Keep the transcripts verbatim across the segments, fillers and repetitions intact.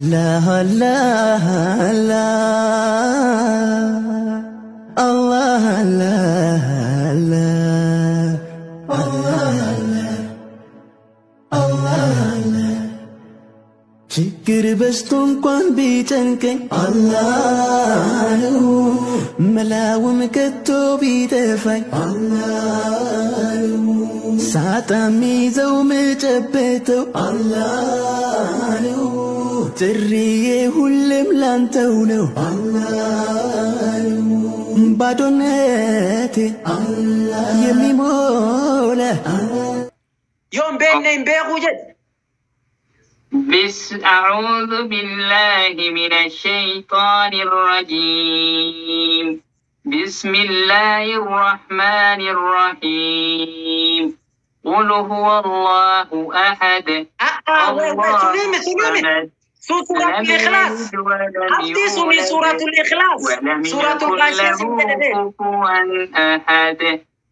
لا لا لا الله لا لا الله لا الله لا ችግር በዝቶ እንኳን ቢጨንቀኝ አላህ ነው መላውም ከቶ ቢጠፋኝ አላህ ነው ሳጣ ሚይዘው ምጨበጠው አላህ ነው ጥሪዬ ሁሌም ላንተው ነው አላህ ነው ባዶነቴ የሚሞላ يوم بيننا بيقو جد بس أعوذ بالله من الشيطان الرجيم بسم الله الرحمن الرحيم قل هو الله أحد الله سليمي سليمي سورة الإخلاص أفتي سمي سورة الإخلاص سورة الغاشية كفوا أحد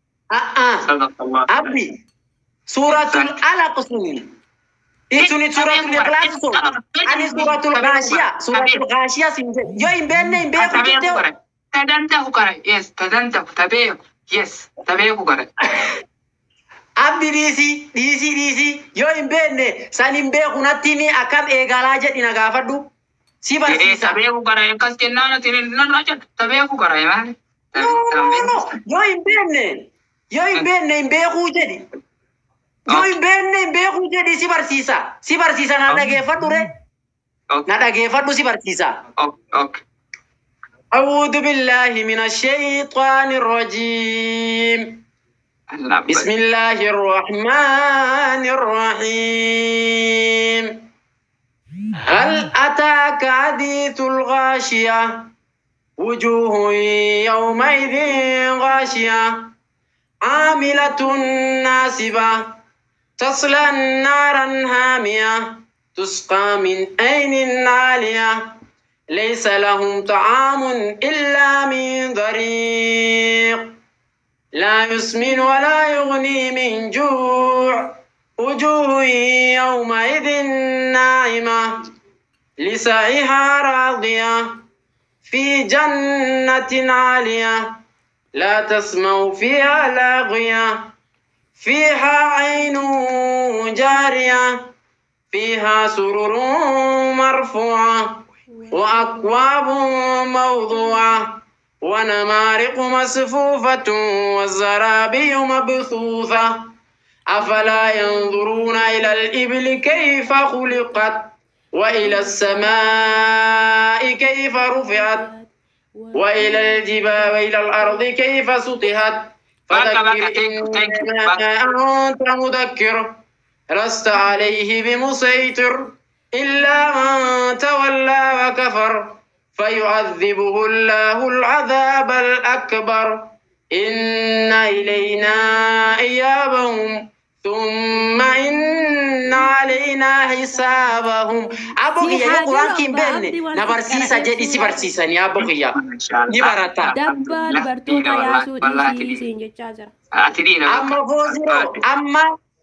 صدق الله أبي سورة الألق سمي إيتوني سورة الإخلاص أنا سورة الغاشية سورة الغاشية سمي يو إمبيني إمبيكو جدو تدنته كره يس تدنته تبيه يس تبيه كره Abdi disi disi disi yo imbenne sanim be kunatini akam egalaje dina gafadu si eh barsisa tabeye kare kas kenana tini nan aja tabeye kare ya no yo imbenne yo imbenne imbe kujedi yo imbenne imbe kujedi si barsisa si barsisa nada gefadu re nada gefadu si barsisa okay أعوذ بالله من الشيطان الرجيم بسم الله الرحمن الرحيم هل أتاك حديث الغاشية وجوه يومئذ غاشية عاملة ناصبة تصلى نارا هامية تسقى من عين عالية ليس لهم طعام إلا من ضريع لا يسمن ولا يغني من جوع وجوه يومئذ ناعمة لسعيها راضية في جنة عالية لا تسمع فيها لاغية فيها عين جارية فيها سرر مرفوعة وأكواب موضوعة ونمارق مصفوفة والزرابي مبثوثة أفلا ينظرون إلى الإبل كيف خلقت وإلى السماء كيف رفعت وإلى الجبال وإلى الأرض كيف سطحت فذكر إنما أنت مذكر لست عليه بمسيطر إلا من تولى وكفر فيعذبه الله العذاب الأكبر إن إلينا إيابهم ثم إن علينا حسابهم أبوك يا قرآن كم بني نبرسيسا جدي سبرسيسا يا أبوك يا نبرتا دبر برتوتا يا سودي سينجو تشاجر أما فوزيرو أما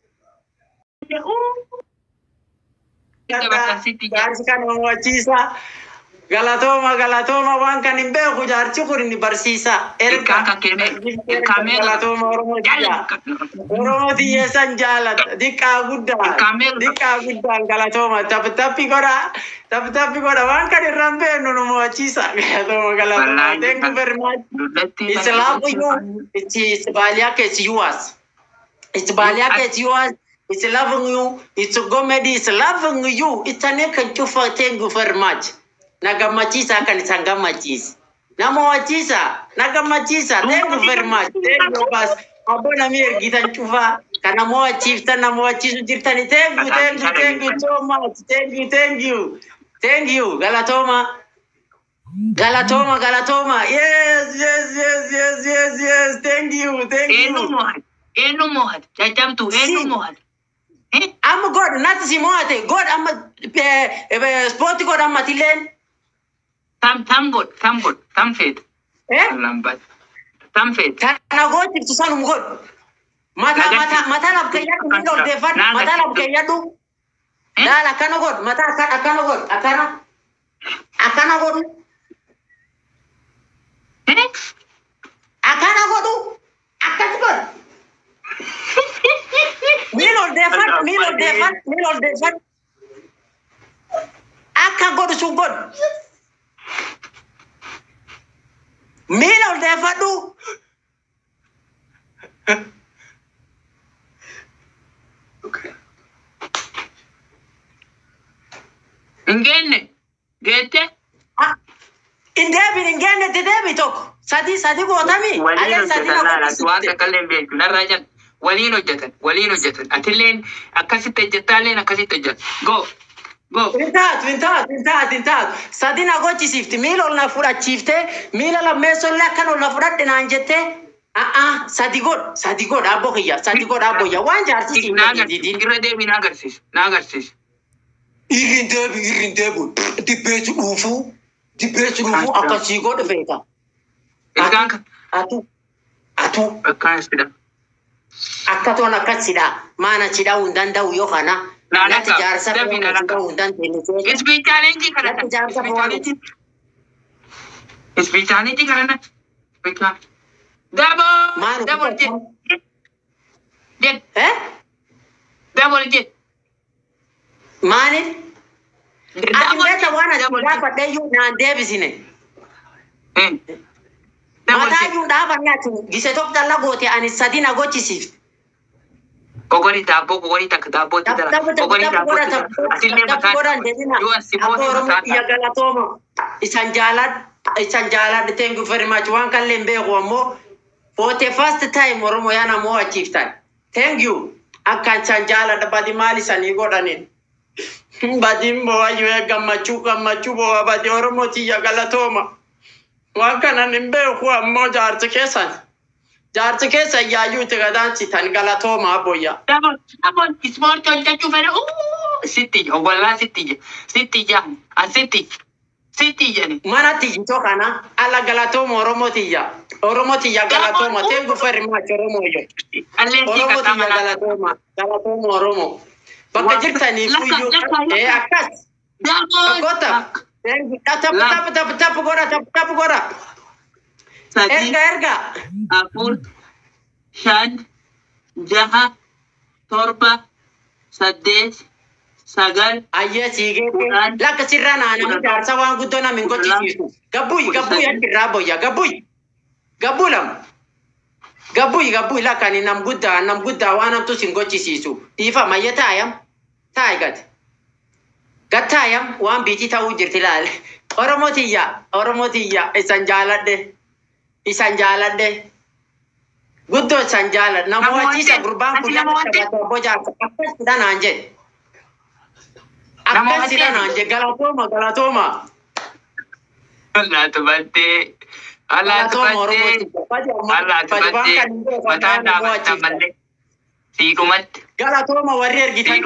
Sekarang mau cisa Galatoma Galatoma wan kan imbe kujar cukur ini bersisa erka kakene kamera Galatoma orang dia orang dia sanjalat dika gudda dika gudda Galatoma tapi tapi kora tapi tapi kora wan kan rambe no mau cisa Galatoma Galatoma thank you very much it's love you it's sebalia ke siwas it's sebalia ke siwas it's loving you it's comedy it's loving you it's an can you for thank you very much nagamachisa akanisangamachiza namwachisa nagamachisa thank you very much thank you bas abona mir gitan chuva kana mwachifta na mwachisu jirtani thank you thank you thank you so much thank you thank you thank you Galatoma Galatoma Galatoma yes yes yes yes yes yes thank you thank you enu mohad enu mohad jajam tu enu mohad eh am god not simoate god am sport god am tilen Tam tam god, tam god, tam fit. Eh? Lambat. Tam fit. Kana god tu sanu god. Mata mata mata lab kaya tu mino defan mata lab kaya tu لا لا كان أقول متى كان كان أقول أكان أكان أقول أكان أقول أكان أقول ميلو دفن ميلو دفن ميلو دفن أكان أقول شو أقول ميلو دفن دو Ingenne, gete? Indebi, ingenne te debi toko. Sadi, sadi botami. Walino jatan, suwaka kallen beeku. Narrajan, walino jatan, walino jatan. Atilleen akkasitti jettalleen akkasitti jat. Go, go. Intaatu, intaatu, intaatu, intaatu. Sadi na gochisiifti. Miila ol na fudhachiifte. Miila lammeessollee akkan ol na fudhadhe naan jette. Ah ah, sadi god, sadi god abbo kiyya, sadi god abbo kiyya. Waan jaarsisi hin didin. Irra deebi na agarsiis, na agarsiis. Irin deebi, irin deebi. Dibbeetu dhuufu, dibbeetu dhuufu akkasii godhu feeta. Ilkaan kan? Atu, atu. Akkaan isidha. Akka toon akkasidha. Maana cidhaa hin danda'u yoo kana. Naalaka, Natti jaarsa dabi naalaka. hin dandeenye. Isbii chaalenjii kana. Natti jaarsa fo'aati. Isbii chaalenjii kana. Isbii Double, Maanu double jet. Jet, Eh? double jet. Maani? Ati beeta waan ati double jet. gaafadhee iyyuu naan deebisine. Eh, double Mataa jet. iyyuu dhaabanii ati gise tokko dalla goote ani sadi na gochisiifte. Kogori daaboo, kogori takka daaboo itti dara. Kogori daaboo itti dara. Atillee mataan. Yoo asi booti mataan. Ya galatooma. Isan jaalad, isan jaalad. Thank you very much. Waan kallee hin beeku ammoo for the first time Oromo yana moo achiiftan. Thank you. Akka isan jaalad badi maali sanii godhanin. Badi mbo wayyuu gammachuu gammachuu boo badi Oromo tiyya galatooma. Waan kanan hin beeku ammoo jaarti keessan. Jaarti keessa yaayyuu itti gadaansitan galatooma abboyya. Double, double. Ispoortii hojjechuu fedha. Sitti ija, wallaa sitti ija. Sitti ija. Asitti. Sitti ijani. Mana tiyyo kana ala galatooma Oromo tiyya. Oromo tiyya galatooma. Thank you very much Oromo yo. Alleen Oromo tika tiyya tamana. galatooma. Galatooma Oromo. Bakka jirtaniif iyyuu ee akkas. Double. Goota. Tapu tapu tapu tapu godha tapu tapu godha. Sadi. Erga erga. Afur. Shan. Jaha. Torba. Saddeet. Sagal. Ayyee siigeete. Lakka sirra naanami jaarsa waan guddoo nami hin gochisiisu. Gabbuyi gabbuyi achirraa boyya gabbuyi. Gabbuu lama. Gabbuyi gabbuyi lakkani nam guddaa nam guddaa waan hamtus hin gochisiisu. Dhiifa mayya taayam. Taayi gad. Gad taayam waan biitii ta'uu jirti laale. Oromoo tiyya Oromoo tiyya isan jaaladhe. Isan jaaladhe. Guddoo isan jaaladhe. Namoo achiisa gurbaan kun lafa taphatee obbo jaarsa akkasidha naan jedhe. Akkasidha naan jedhe galatooma galatooma. Allah tubatte. Allah tubatte. Allah tubatte. Mataan dhaabata malee. Siigumatti. Galatooma warri ergitan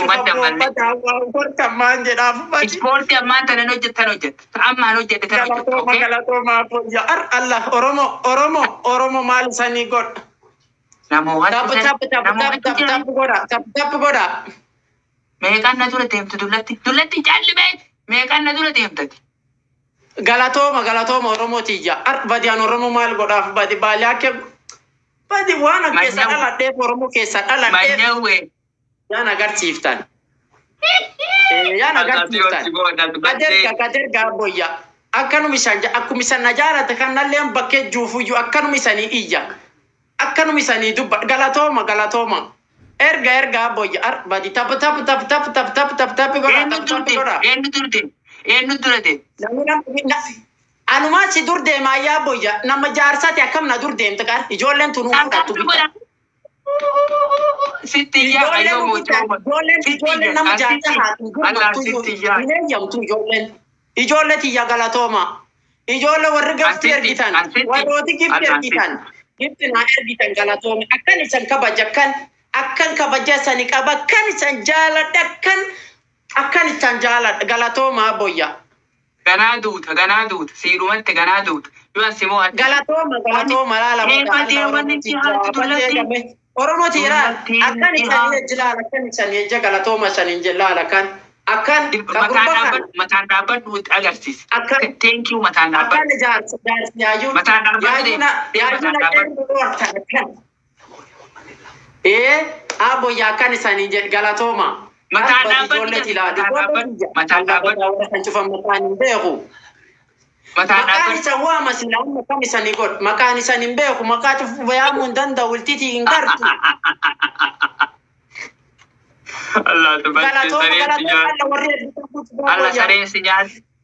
maan jedhaaf Ispoortii ammaan tana hojjetan hojjeta. Ammaan hojjete tana hojjeta. galatooma galatooma ya ar Allah Oromo Oromo Oromo maal sanii godha. Namoota. Tapu tapu tapu tapu tapu tapu godha tapu tapu godha. Meeqaan na dura deemtu dullatti? Dullatti jaallimee meeqaan na dura deemtati? Galatooma galatooma Oromo tiyya ar badiyaan Oromo maal godhaaf badi baalyaa kee badi waan keessa dhaladheef Oromo keessa dhaladheef Manyawwee. yaan agarsiiftan. Yaan agarsiiftan. Kaderga kaderga abboyya. Akkanuma isan akkuma isan na jaalate kanalleen bakkee juufuyyuu akkanuma isanii iyya. Akkanuma isanii dubba galatooma galatooma. Erga erga abboyya ar badi tapu tapu tapu tapu tapu tapu tapu tapu godha Eenyu tapu tapu durde? godha. Eenyu durde? Eenyu dura deem? Anumaa si dur deemaa yaa abboyya nama jaarsaati akkam na dur deemte qar ijoolleen tunuu fudhattu bitta. Sitti yaa ayyoo mootummaa. Ijoolleen ijoolleen nama jaarsa haatu Allah gurgurtu sitti yaa. hin eeyyamtu ijoolleen. Ijoollee tiyya galatooma. Ijoollee warri gafti ergitan warrooti gifti ergitan gifti naa ergitan galatoome akkan isan kabaja akkan akkan kabaja isani qaba akkan isan jaaladha akkan akkan isan jaaladha galatooma abboyya. Ganaa duuta ganaa duuta siirumatti ganaa duuta. Yoo asimoo adda. Galatooma galatooma laala Oromo tiira akkan isan ejji laala akkan isan ejja galatooma isanin laala kan Akan Mataan dhaabbat mataan dhaabbat nuti agarsiisi. Thank you mataan dhaabbat. Akan jaarsa jaarsa yaayuu Mataan dhaabbat yaayuu na yaayuu na kan. Eh abo ya kan isanii jedh galatooma. Mataan dhaabbat mataan dhaabbat kan cufan mataan hin beeku. Mataan dhaabbat Makaan isa waama silaa makaan isanii godh makaan isanii hin beeku makaa cufu bayaamuu hin danda'u iltiti hin gartu. Allah tabaraka Allah saree sinyal.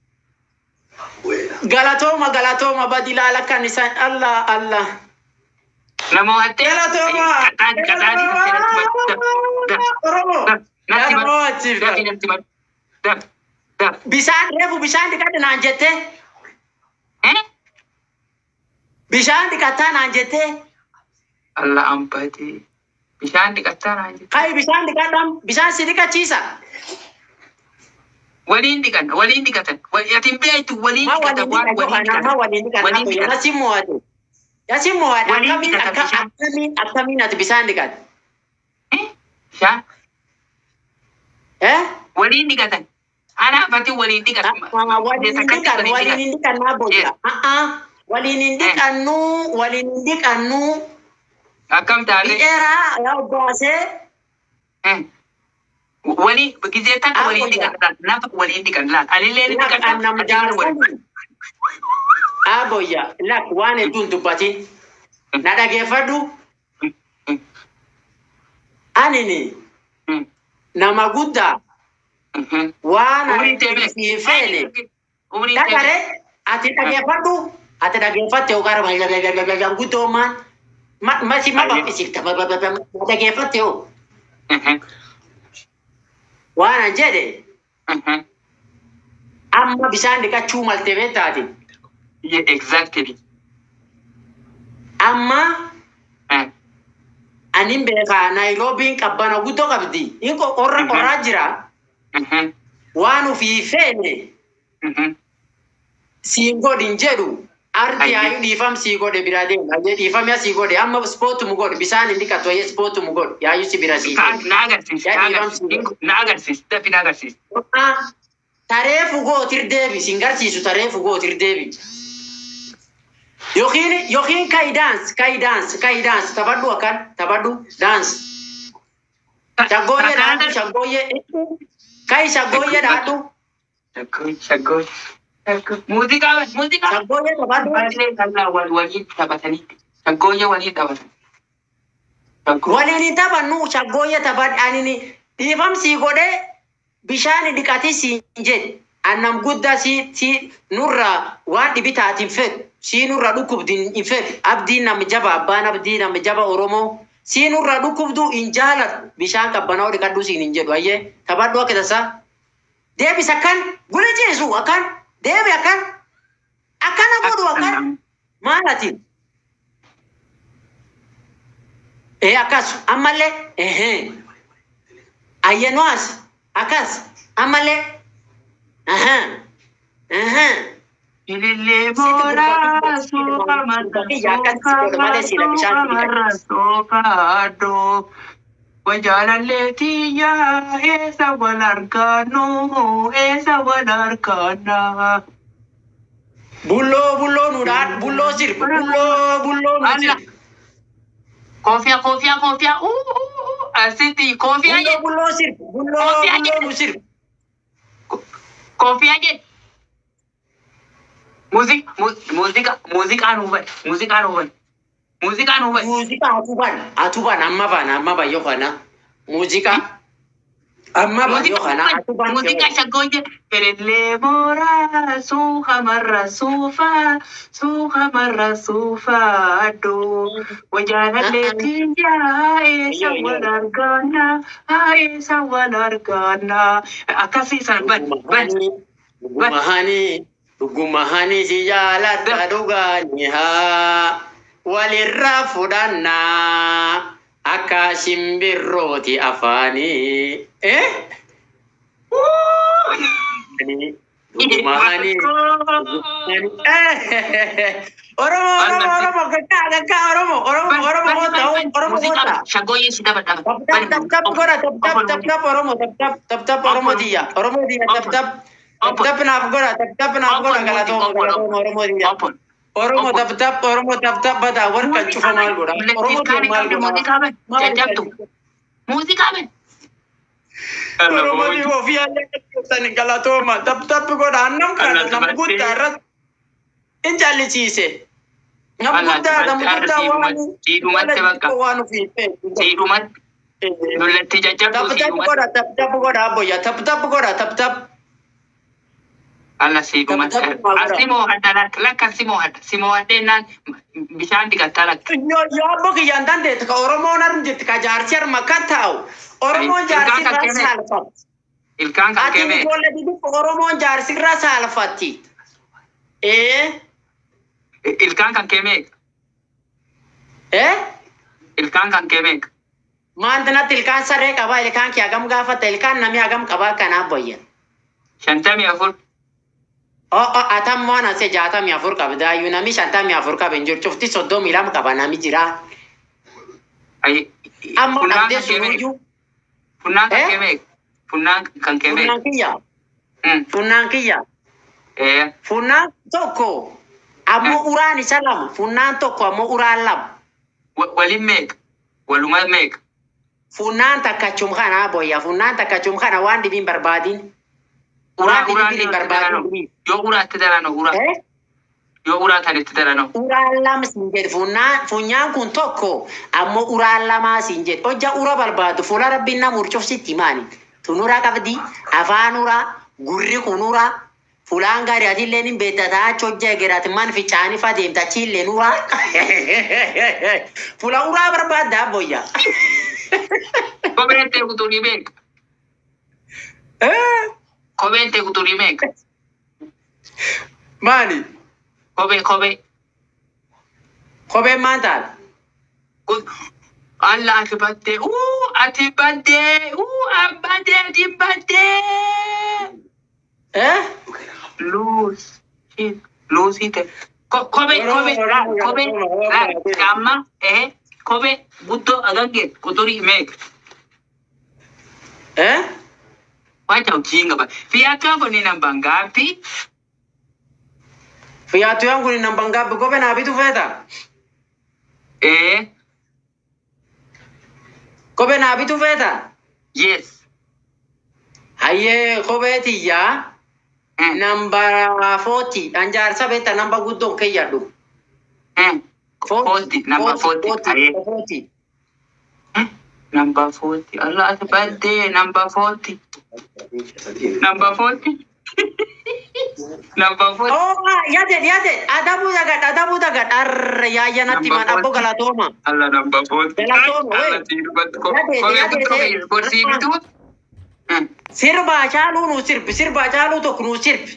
Galatoma galatoma badila lakan isan Allah Allah. Namo hatte Galatoma. Katan katan Bisaan refu bisaan dikata naan jette. Eh? Bisaan dikata naan jette. Allah ampati. Bishaan dhiqataa naan jette. Kai bisaan dikata bisaan si dikachiisa. Waliin dhiqan waliin dhiqatan. Yatin beektu waliin Ma dhiqatan waan waliin dhiqatan ma waliin dhiqatan. Waliin dhiqatan. Nasi muwadu. Nasi muwadu. Waliin Akkamiin dhiqatan akka bishaan. akkamiin akkamiin ati bisaan dikata. Eh? Bishaan Eh? waliin dhiqatan. Ana fati waliin dhiqatan. Waliin dikan, waliin dikan na boya. Ah ah, waliin dikan nu, waliin dikan nu. Akkam taale. Era ya bose. Eh. Wali gisee tan waliin dhiqatan. Nafa waliin dhiqan laal. Alillee dhiqatan. Nam jaarsan. Ah boya, lak wane dun dubati. Na dhaggeeffadhu. Anini nama guddaa waan fi feene. Dhagare ati dhaggeeffadhu. Ati dhaggeeffatte yookaan rabayyaa guddoomaan. Masi ma babbisifta dhaggeeffatte yoo. Waan an jedhe amma bishaan dhiqachuu malte beektaati. Exactly. Amma anin beekaa Naayiroobiin qabbana guddoo qabdi. Inko qorra qorraa jira. Waan ofii feene siin godhin jedhu. Ardi ayu difam si gode birade aje difam ya si gode amma sport mu gode bisan indika to yes sport mu gode ya yusi birasi Nagar sis nagar sis tapi nagar sis ah tarefu go tir debi singar si su tarefu go tir debi yokin yokin kai dance kai dance kai dance tabadu akan tabadu dance chagoye dadu chagoye kai chagoye dadu chagoye chagoye Musika, musika. Chagoye tabadu. Balle kalla wal wali tabatani. Chagoye wali tabatani. Waliin taphannu chagoye tabad anini difam si gode bishaan dhiqati si jedhe annam guddaa si si nurra waan dhibitaatiin fedhu si nurra dhukkubdin hin fedhu abdiin nam jaba abbaan abdii nam jaba oromoo si nurra dhukkubdu hin jaalatu bishaan qabbanaa dhiqadhu siin hin jedhu ayyee taphadhu akka tasaa deebis akkan gula jeesu akkan deebi akkan akkana godhu akkan maalati eh akkas ammallee eh ayyenuas akkas ammallee aha aha Ilille mora soka mata soka soka ado wajalaletiya esa walarkano esa walarkana bullo bullo nudan bullo sir bullo bullo nudan kofia kofia kofia uh asiti kofia bullo bullo sir bullo bullo sir kofia je musik musika musika nuban musika nuban musika nuban musika atuban atuban amma bana amma ba yohana musika amma ba yohana atuban musika shagoje perele mora suha marra sufa suha marra sufa do wajana letiya esa walargana esa walargana akasi sanban ban Gumahani, gumahani si jalat adugani ha walirra fudanna akasimbirroti afani eh gumahani gumahani eh Oromo, Oromo, Oromo, kakak, kakak, Oromo, Oromo, Oromo, kota, Oromo, kota. Shagoye si dapat dapat. Tap tap tap gora, tap tap tap tap Oromo, tap tap tap tap Oromo dia, Oromo dia, tap tap tap tap na gora, tap tap na gora kalau tu Oromo dia. Oromo tap tap, Oromo tap tap pada war kacu mal gora. Oromo dia mal gora. Musik apa? Jajab tu. Musik apa? Oromo dia wafia tani kalau tu ma tap tap gora annam kan, nam gutarat. Injali cise. Nam gutta, nam gutta wanu. Cidumat sebaka. Wanu fipe. Cidumat. Nulati jajab tu Tap tap cidumat. gora, tap tap gora abo ya, tap tap gora, tap tap. Allah cidumat. Asimo hadana, kelak asimo had. Asimo hadenan bisa tiga talak. Yo yo abo ki yandan de ka Oromo narum jit ka jarchar makatau. Oromo jarsi rasalfat. Ilkan kan Ati keme. ni bolle di Oromo jarsi rasalfati. Eh? Ilkan kan keme. Eh? Ilkan kan keme. Mandana tilkan sare ka ba ilkan ki agam gafa tilkan nami agam ka ba kana boyen. Shantami afur. Oh oh atam mona se jata mi afur ka bida yunami shanta mi afur ka benjur chufti soddo milam ka ba nami jira. Ay. Amma Funang abde kan keme. suruju. Funang kan Eh? keme. Funang kan keme. Funang kiya. Hmm. Funang kiya. Eh. Funang toko. Ammo urani salam. Funang toko ammo uralam. Walin mek. Waluma mek. Funaan takka chumkhana boya, funaan takka chumkhana waan dibin barbadin. Ura Waan ura dibin barbadin. Yo ura tedarano ura. Eh? Yo ura tani tedarano. Uraalam sinjet funaan funyaan kun tokko ammoo uraalamaa sinjet. Hojja ura barbadu fuula rabbiin na murchuuf sitti maani. Tunura qabdi afaan ura gurri kun ura fuulaan gaarii atillee ni beektataa hojja eegeraati man fichaanii fa deemta chilleen ura. Fuula uraa barbaaddaa boya. Kobeente kuturi mek. Eh? Kobeente kuturi mek. Maani? Kobe kobe. Kopheen maal taal? Allah ati badde. Uu ati badde. Uu abbade ati badde. Eh? Lose. Lose ite. Kobe kobe kobe. Amma eh kobe butto agange kuturi mek. Eh? Wacha ujinga ba. Viatu yako ni namba ngapi? Viatu yangu ni namba ngapi? Kophee naa bitu feeta? Eh. Kophee naa bitu feeta? Yes. Hayyee kophee tiyyaa Eh. namba forty anjaarsa beekta namba guddoon keeyyadhu. Eh. Forty. Number forty. Aye. forty. Eh. Number forty. Allah ati badde. Number forty. Number forty. Number forty. Oh, yaade yaade adabu dagat adabu dagat arre yaayya natti man abbo galatooma. Allah number forty. Galatooma wey. Allah tiru bat ko. Yaade, Ko yaade, ko yaade. ko si bitu. Eh. Sirba caaluu nu sirbi sirba caaluu tokko nu sirbi.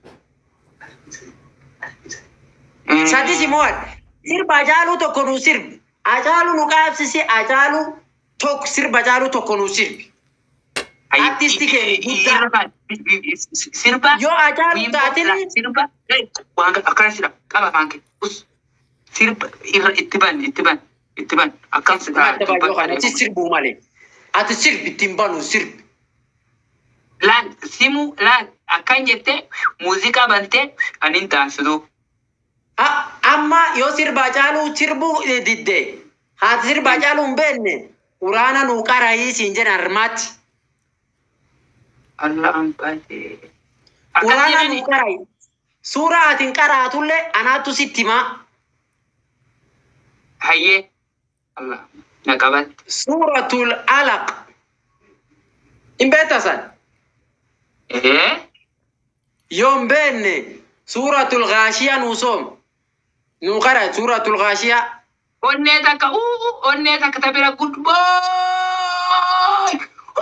Sadi simoon sirba caaluu tokko nu sirbi. Acaaluu nu qaabsisi acaaluu tokko sirba caaluu tokko nu sirbi. Artisti keenya guddaa. Sirba. Yoo acaaluu taatini. Sirba. Waan akkana sirba. Qaba faanke. Us. Sirba irra itti ban itti ban itti ban akkan sirba. Ati baay'oo kana ati sirbuu malee. Ati sirbi ittiin banu sirbi. Lan simu lan akkan jette muuziqaa bante anin taasisu. Amma yoo sirba caaluu sirbuu didde haati sirba caaluu hin beekne uraana nuu qarayii siin jedhan hirmaatti. Allah ampate. Uraana nuu qarayii. Suuraa atiin qaraatullee anaattu sitti himaa. Hayyee. Allah na qabat. Suuratul alaq. Hin beektasan. Eh? Yoo hin beekne suuratul gaashiyaa nuu soom. Nuu qara suuratul gaashiyaa. Onnee takka uu onnee takka tabira good boy.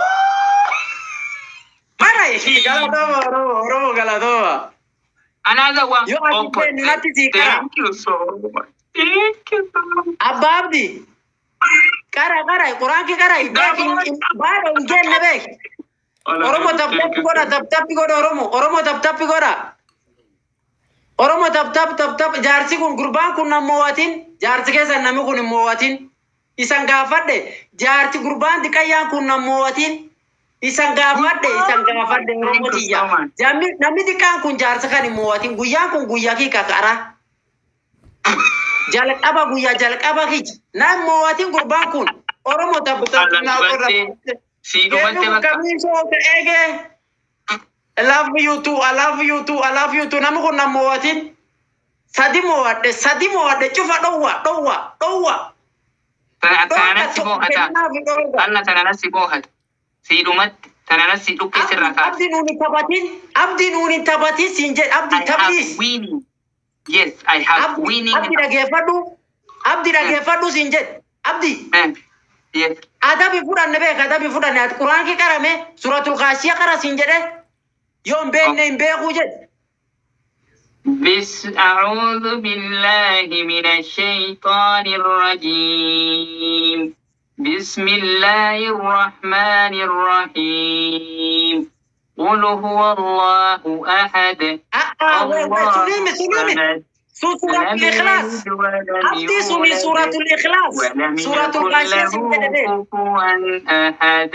Qarayi galatooma oromo oromo galatooma. Another one. Yo, I think then nati si kara. Thank you so much. Thank you so much. Abba abdi. Kara kara Quran ki kara back in baada ungenne bek. Oromo tap tap goda tap tap goda oromo oromo tap tap goda. Oromo tap tap tap tap jaarsi kun gurbaan kun namoowatin jaarsi keessa namni kun moowatin isan gaafadhe jaarsi gurbaan diqayyaan kun namoowatin isan gaafadhe isan gaafadhe Oromo tiyya jammi namni diqaan kun jaarsi kan moowatin guyyaan kun guyyaa kii kakara jalqaba guyyaa jalqaba kii nam moowatin gurbaan kun Oromo tap tap na qorra si dumatte bakka kamiso ege I love you too. I love you too. I love you too. Namu kun namu watin. Sadi mo wade. Sadi mo wade. Cuba doa, doa, doa. Tanah si bohat. Allah tanah si bohat. Si rumat tanah si duke seraka. Abdi nuni tabatin. Abdi nuni tabatin sinjet. Abdi tabis. Winning. Yes, I have winning. Abdi lagi fadu. Abdi lagi fadu sinjet. Abdi. Yes. Ada bifuran nebe. Ada bifuran nebe. Quran ki karame. Suratul Ghashiyah kara sinjet. يوم بيننا بيخوجد بس أعوذ بالله من الشيطان الرجيم بسم الله الرحمن الرحيم قل هو الله أحد الله سليمي سليمي سورة الإخلاص أبدي سمي سورة الإخلاص سورة الغاشية كفوا أحد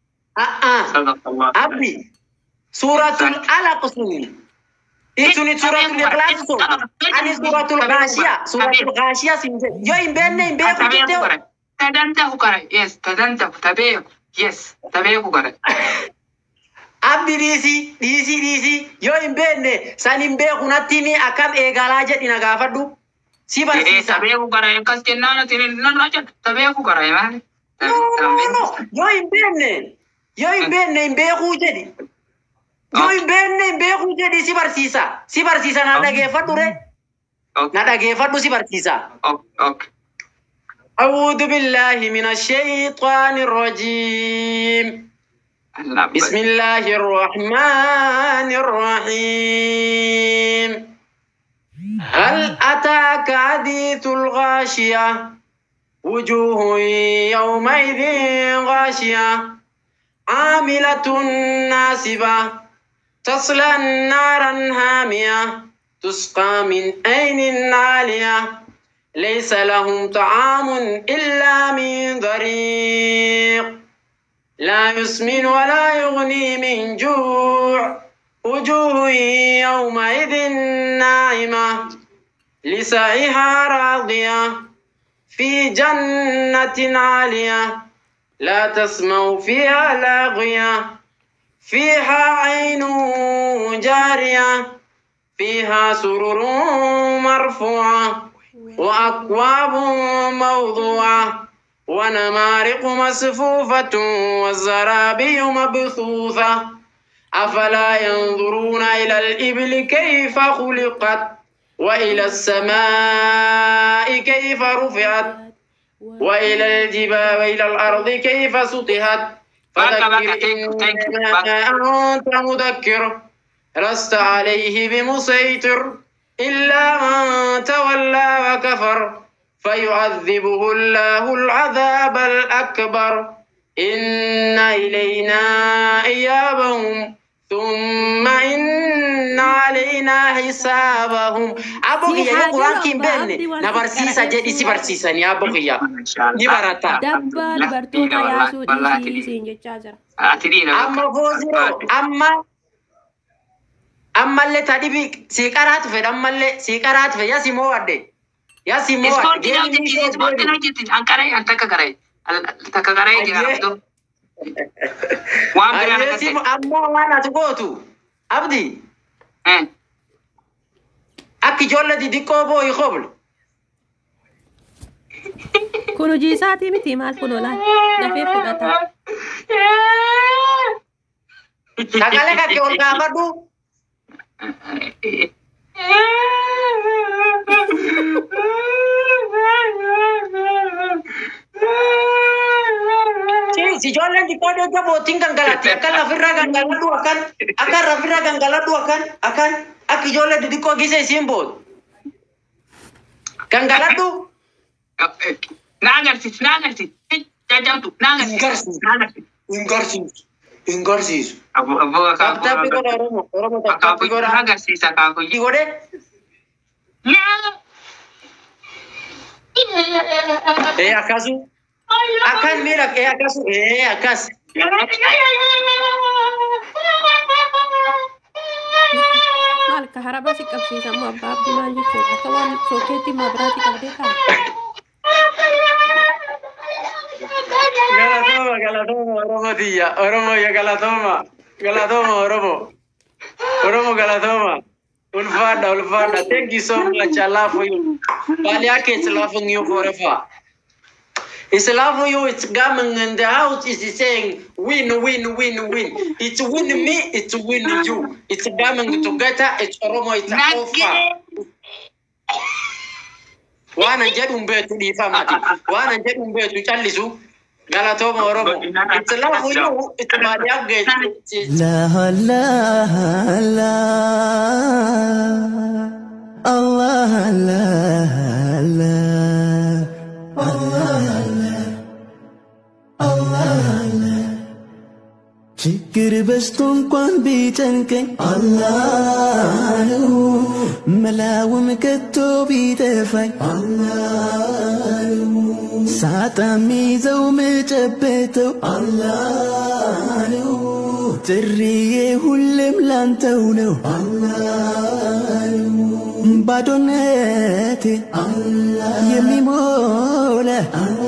صدق الله أبدي سورة الألق سني إيه سني سورة الإخلاص سني أنا سورة الغاشية سورة الغاشية سني يو إمبين إمبين كتير تدانتا هكرا يس تدانتا تبيه يس تبيه هكرا أبدي ديسي ديسي ديسي يو إمبين سان إمبين كناتيني أكاب إيجالاجة إنا غافدو سيبا سيسا تبيه هكرا يكاس كنانا تيني نراجع تبيه هكرا يا مان يو إمبين يو إمبين إمبين خوجدي Yo imbenne imbeku jadi si barsisa. Si barsisa nada gefadu re. Nada gefadu si barsisa. Okay. أعوذ بالله من الشيطان الرجيم. بسم الله الرحمن الرحيم. هل أتاك حديث الغاشية وجوه يومئذ غاشية عاملة ناصبة تصلى نارا هامية تسقى من عين عالية ليس لهم طعام إلا من ضريع لا يسمن ولا يغني من جوع وجوه يومئذ ناعمة لسعيها راضية في جنة عالية لا تسمع فيها لاغية فيها عين جارية فيها سرر مرفوعة وأكواب موضوعة ونمارق مصفوفة والزرابي مبثوثة أفلا ينظرون إلى الإبل كيف خلقت وإلى السماء كيف رفعت وإلى الجبال وإلى الأرض كيف سطحت فذكر إنما أنت مذكر لست عليه بمسيطر إلا من تولى وكفر فيعذبه الله العذاب الأكبر إن إلينا إيابهم ثم إن علينا حسابهم أبوكي يا قرآن كم بني نبرسيسا جدي سبرسيسا يا أبوكي يا نبرتا دبا لبرتوتا يا سودي سينجي تشاجر أما فوزيرو أما أما اللي تدي سيكارات في أما اللي سيكارات في يا سيمو ودي يا سيمو ودي سبورت نجت أنكاري أنتك كاري أنتك كاري جرابتو أيه سيمو أما وانا تقولتو أبدي أكي جولة دي ديكو بو يخبل كونو جيساتي متي مال كونو لا دفي فقطا Kakale kaki olga abadu. Si si Jolan di kode dia voting kan galati akan rafira kan galatu akan akan rafira kan galatu akan akan aki Jolan di kode gise simbol. Kan galatu. Nagarsis nagarsis. Jajam tu nagarsis. Nagarsis. Ingarsis. Ingarsis. Abu abu Tapi kau orang orang tapi kau orang nagarsis aku. Di kode إيه أكاسو أكان ميرك إيه أكاسو إيه أكاس مالك كهرباء سكبسي سمو أبا عبد مال جيتشو أكوان سوكيتي مبراتي كبديكا Galatoma galatoma Oromo dia Oromo ya galatoma galatoma Oromo Oromo galatoma Ulfada Ulfada thank you so much I love you Bali yake it's loving you forever It's loving you it's coming in the house is saying win win win win it's win me it's win you it's coming together it's Oromo it's offer وانا جد مبيت دي فهمتي وانا جد مبيت تشلسو غلطوم اورومو اتلاف يو اتماليا لا لا لا الله لا لا الله لا الله لا ችግር በስቶ እንኳን ቢጨንቀኝ አላህ ነው መላውም ከቶ ቢጠፋኝ አላህ ነው ሳጣ ሚይዘው ምጨበጠው አላህ ነው ጥሪዬ ሁሌም ላንተው ነው አላህ ነው ባዶነቴ የሚሞላ